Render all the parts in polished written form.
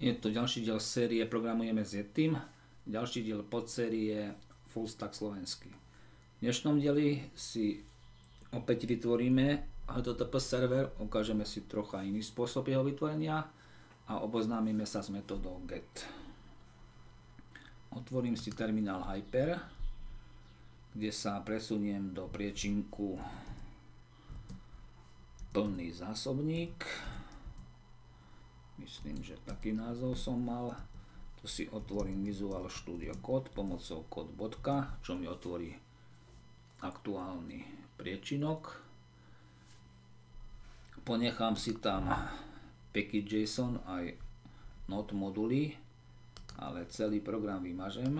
Je to ďalší diel série Programujeme s Yetim, ďalší diel podsérie Full Stack slovenský. V dnešnom dieli si opäť vytvoríme HTTP server, ukážeme si trocha iný spôsob jeho vytvorenia a oboznámime sa s metódou GET. Otvorím si terminál Hyper, kde sa presuniem do priečinku plný zásobník. Myslím, že taký názov som mal. Tu si otvorím Visual Studio Code pomocou code., čo mi otvorí aktuálny priečinok. Ponechám si tam package.json aj node moduly, ale celý program vymažem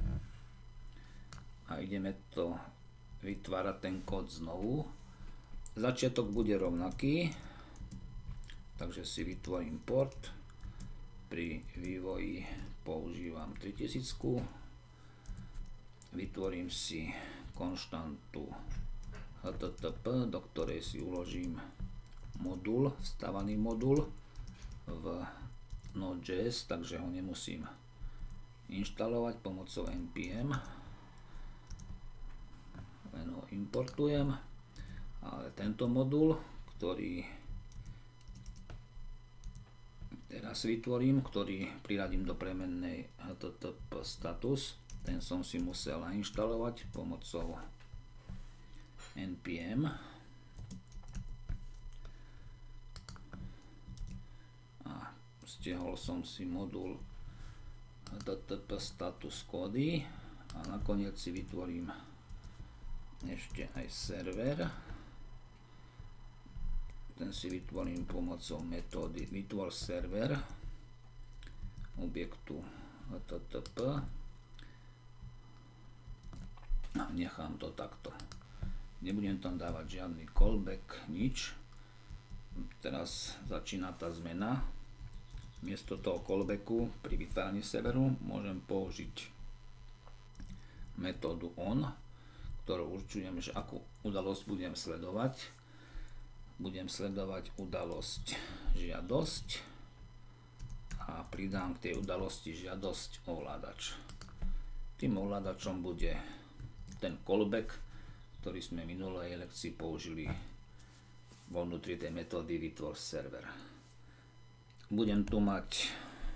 a ideme to vytvárať ten kód znovu. Začiatok bude rovnaký, takže si vytvorím port, pri vývoji používam 3000, vytvorím si konštantu HTTP, do ktorej si uložím modul, stavaný modul v Node.js, takže ho nemusím inštalovať pomocou npm, len ho importujem, ale tento modul, ktorý teraz vytvorím, ktorý priradím do premennej HTTP status, ten som si musel nainštalovať pomocou npm a stiahol som si modul HTTP status kódy a nakoniec si vytvorím ešte aj server. Ten si vytvorím pomocou metódy vytvor server objektu HTTP a nechám to takto. Nebudem tam dávať žiadny callback, nič. Teraz začína tá zmena. Miesto toho callbacku pri vytváraní serveru môžem použiť metódu on, ktorou určujem, že akú udalosť budem sledovať. Budem sledovať udalosť žiadosť a pridám k tej udalosti žiadosť ovládač. Tým ovládačom bude ten callback, ktorý sme v minulej lekcii použili vo vnútri tej metódy vytvor server. Budem tu mať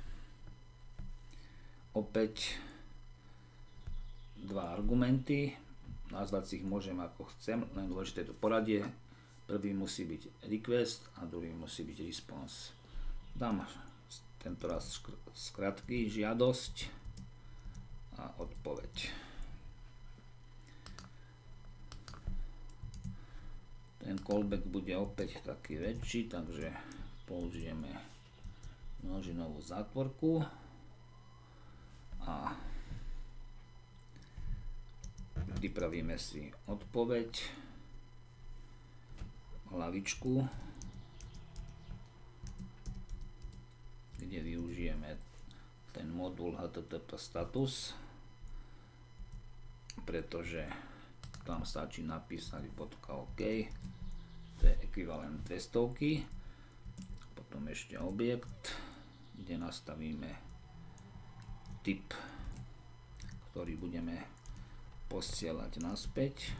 opäť dva argumenty, nazvať si ich môžem ako chcem, len dôležité to poradie. Prvý musí byť request a druhý musí byť response. Dám tento raz skratky žiadosť a odpoveď. Ten callback bude opäť taký väčší, takže použijeme množinovú zátvorku a pripravíme si odpoveď, hlavičku, kde využijeme ten modul HTTP status, pretože tam stačí napísať .ok, to je ekvivalent 200, potom ešte objekt, kde nastavíme typ, ktorý budeme posielať naspäť.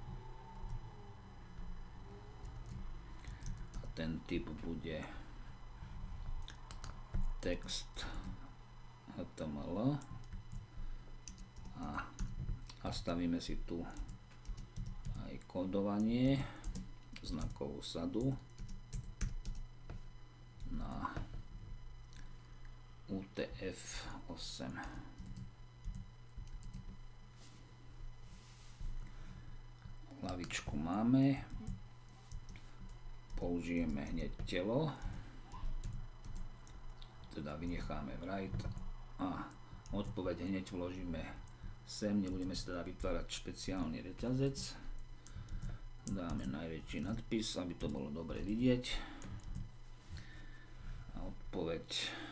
Ten typ bude text HTML a nastavíme si tu aj kódovanie, znakovú sadu na UTF-8. Hlavičku máme. Použijeme hneď telo, teda vynecháme write a odpoveď hneď vložíme sem, nebudeme si teda vytvárať špeciálny reťazec. Dáme najväčší nadpis, aby to bolo dobre vidieť a odpoveď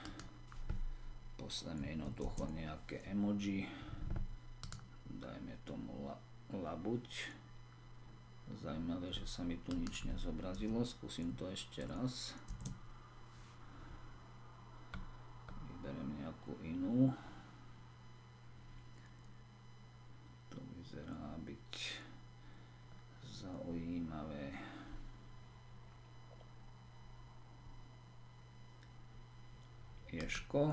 posleme jednoducho nejaké emoji, dajme tomu labuť. Zajímavé, že sa mi tu nič nezobrazilo, skúsim to ešte raz. ješko.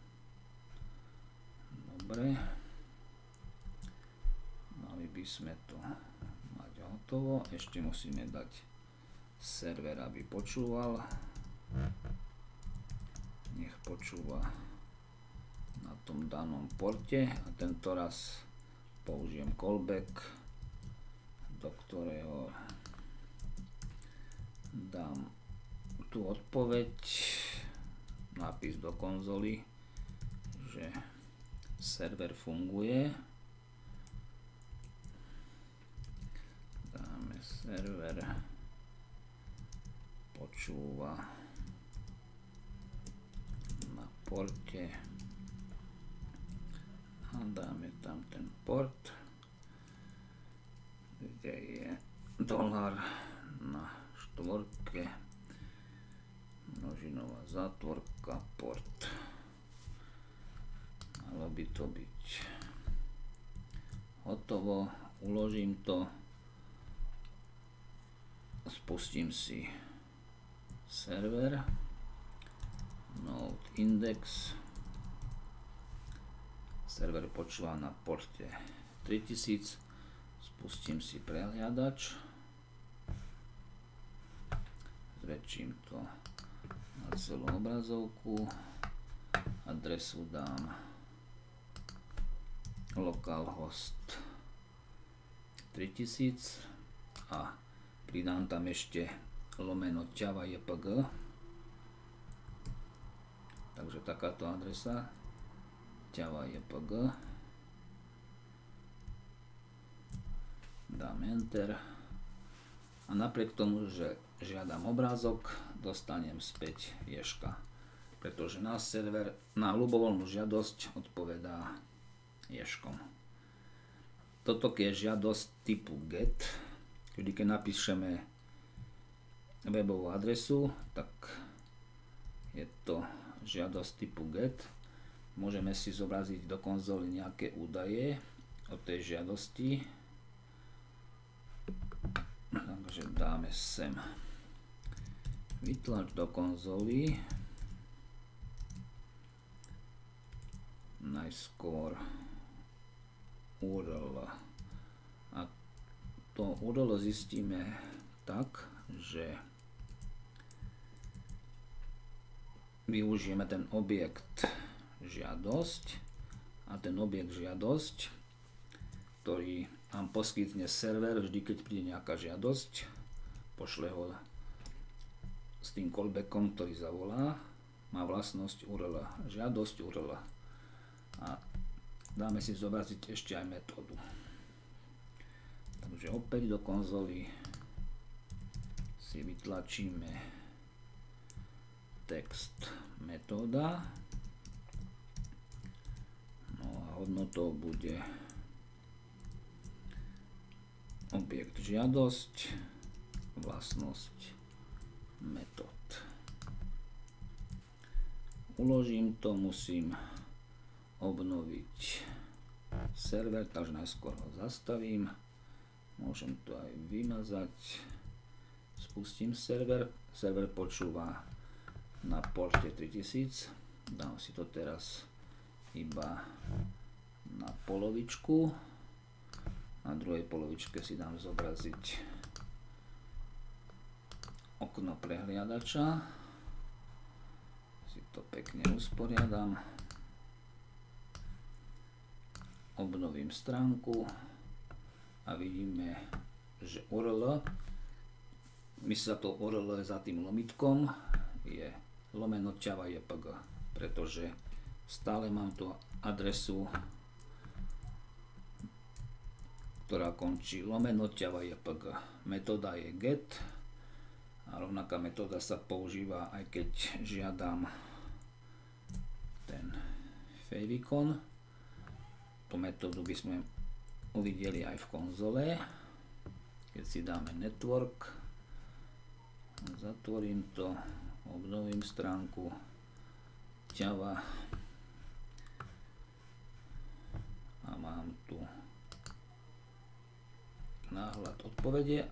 Dobre. Mali by sme to mať hotovo. Ešte musíme dať server, aby počúval. Nech počúva na tom danom porte a tento raz použijem callback, do ktorého dám tú odpoveď, nápis do konzoly, že server funguje. Dáme server počúva na porte a dáme tam ten port, kde je dolár na štvorke, množinová zátvorka, port. Malo by to byť hotovo, uložím to, spustím si server, node index, server počúva na porte 3000, spustím si prehliadač, zväčším to na celú obrazovku, adresu dám localhost 3000 a pridám tam ešte lomeno Java JPG, takže takáto adresa Java JPG, dám enter a napriek tomu, že žiadam obrázok, dostanem späť ješka, pretože náš server na ľubovoľnú žiadosť odpovedá ješkom. Toto je žiadosť typu GET, kedy keď napíšeme webovú adresu, tak je to žiadosť typu GET. Môžeme si zobraziť do konzoly nejaké údaje o tej žiadosti. Takže dáme sem vytlač do konzoly, najskôr URL. A to URL zistíme tak, že využijeme ten objekt žiadosť a ten objekt žiadosť, ktorý nám poskytne server vždy, keď príde nejaká žiadosť, pošle ho s tým callbackom, ktorý zavolá, má vlastnosť URL, žiadosť URL. A dáme si zobraziť ešte aj metódu. Takže opäť do konzoly si vytlačíme text metóda, no a hodnotou bude objekt žiadosť, vlastnosť metód. Uložím to, musím obnoviť server, takže najskôr ho zastavím, môžem to aj vymazať, spustím server, server počúva na porte 3000, dám si to teraz iba na polovičku, na druhej polovičke si dám zobraziť okno prehliadača, si to pekne usporiadam, obnovím stránku a vidíme, že URL, myslí sa to URL za tým lomitkom, je lomeno Java JPG, pretože stále mám tu adresu, ktorá končí lomeno Java JPG. Metóda je get a rovnaká metóda sa používa aj keď žiadam ten favicon. Tú metódu by sme uvideli aj v konzole, keď si dáme network, zatvorím to, obnovím stránku Java a mám tu náhľad odpovede,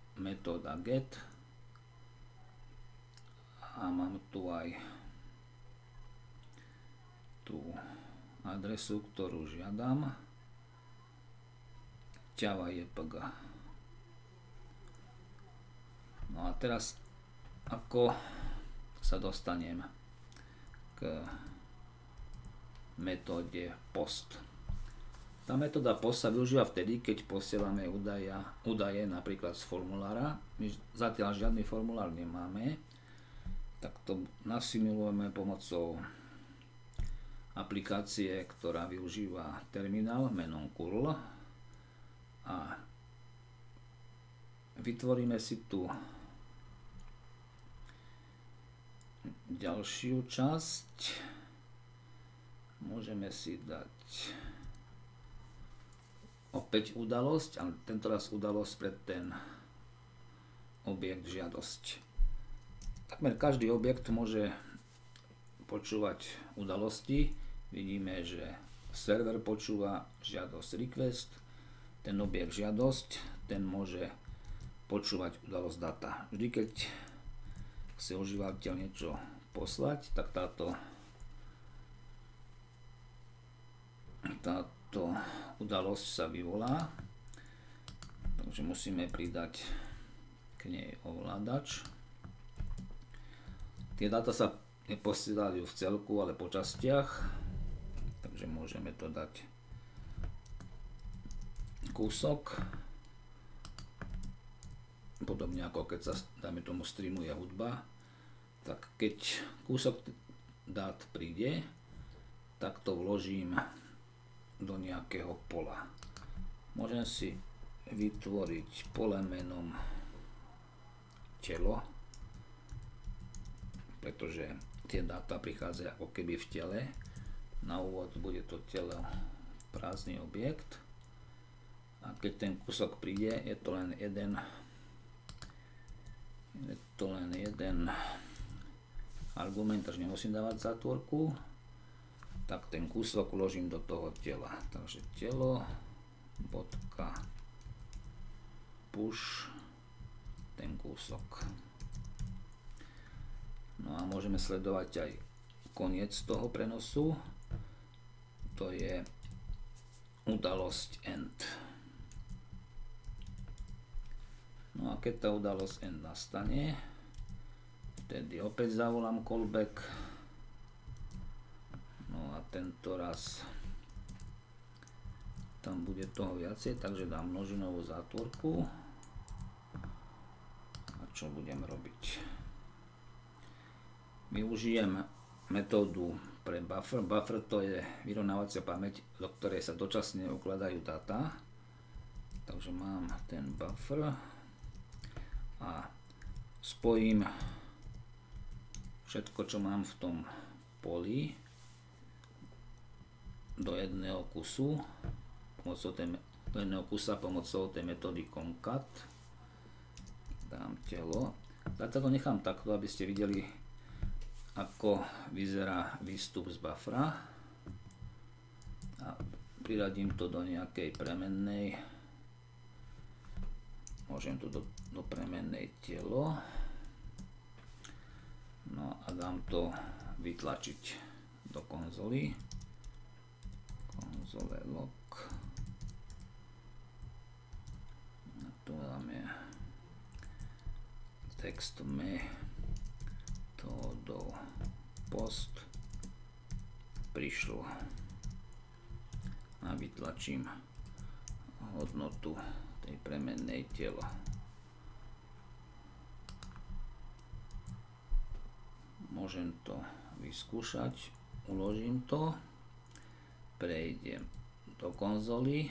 metóda get a mám tu aj tú adresu, ktorú žiadam. Java JPG. No a teraz ako sa dostanem k metóde post. Tá metóda post sa využíva vtedy, keď posielame údaje napríklad z formulára. My zatiaľ žiadny formulár nemáme, tak to nasimulujeme pomocou aplikácie, ktorá využíva terminál menom curl a vytvoríme si tu ďalšiu časť. Môžeme si dať opäť udalosť, ale tentoraz udalosť pre ten objekt žiadosť. Takmer každý objekt môže počúvať udalosti. Vidíme, že server počúva žiadosť request, ten objekt žiadosť, ten môže počúvať udalosť data. Vždy, keď chce užívateľ niečo poslať, tak táto udalosť sa vyvolá. Takže musíme pridať k nej ovládač. Tie dáta sa neposielajú v celku, ale po častiach. Takže môžeme to dať kúsok. Podobne ako keď sa, dajme tomu, streamuje hudba, tak keď kúsok dát príde, tak to vložím do nejakého pola. Môžem si vytvoriť pole menom telo, pretože tie dáta prichádzajú ako keby v tele. Na úvod bude to telo prázdny objekt a keď ten kúsok príde, je to len jeden argument, takže nemusím dávať zátvorku, tak ten kúsok uložím do toho tela. Takže telo bodka push ten kúsok. No a môžeme sledovať aj koniec toho prenosu. To je udalosť end. No a keď tá udalosť end nastane, vtedy opäť zavolám callback. No a tento raz tam bude toho viacej, takže dám množinovú zátvorku. A čo budem robiť? Využijem metódu pre buffer. Buffer to je vyrovnávacia pamäť, do ktorej sa dočasne ukladajú dáta. Takže mám ten buffer a spojím všetko, čo mám v tom poli, do jedného kusu pomocou tej metódy concat. Dám telo. Zatiaľ to nechám takto, aby ste videli, ako vyzerá výstup z buffera. A priradím to do nejakej premennej. Môžem to do premennej telo. No a dám to vytlačiť do konzoly. Konzole log. A tu dáme text metodou post prišlo a vytlačím hodnotu tej premennej telo. Môžem to vyskúšať, uložím to, prejdem do konzoly,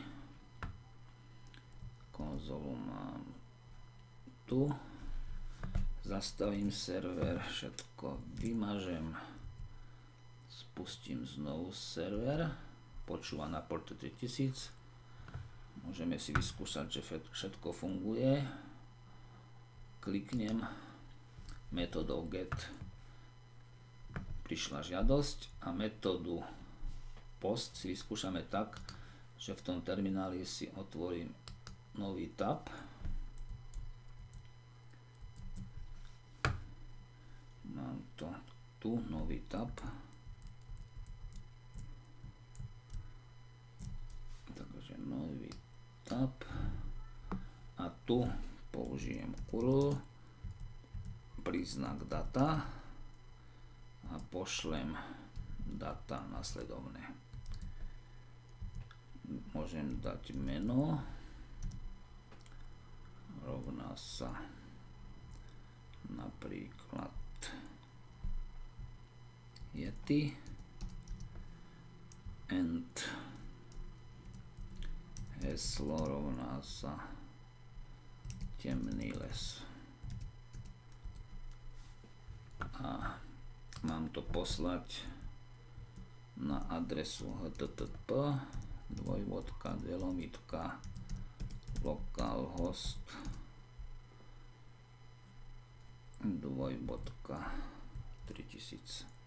konzolu mám tu, zastavím server, všetko vymažem, spustím znovu server, počúva na porte 3000, môžeme si vyskúšať, že všetko funguje, kliknem metodou get, prišla žiadosť a metódu post si vyskúšame tak, že v tom termináli si otvorím nový tab. Mám to tu, nový tab. tab a tu použijem curl, príznak data a pošlem data nasledovné. Môžem dať meno, rovná sa napríklad Yeti and heslo rovná sa temný les. A mám to poslať na adresu http://localhost 2.3000.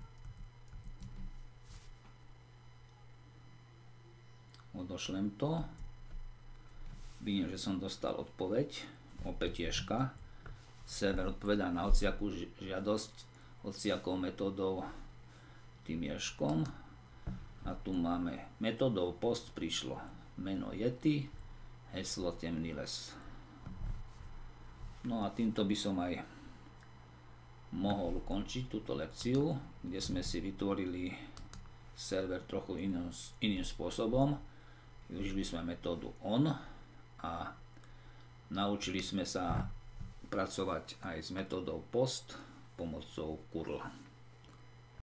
Odošlem to. Vidím, že som dostal odpoveď, opäť ješka. Server odpovedá na hociakú žiadosť, hociakou metódou tým ješkom. A tu máme metódou post prišlo meno Yeti, heslo temný les. No a týmto by som aj mohol ukončiť túto lekciu, kde sme si vytvorili server trochu iným spôsobom. Využili sme metódu on a naučili sme sa pracovať aj s metódou post pomocou curl.